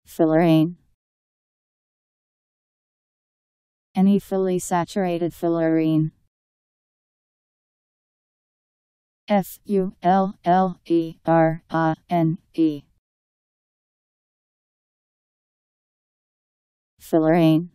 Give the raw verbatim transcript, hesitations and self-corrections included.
Fullerene. Any fully saturated fullerene. F U L L E R A N E. Fullerene.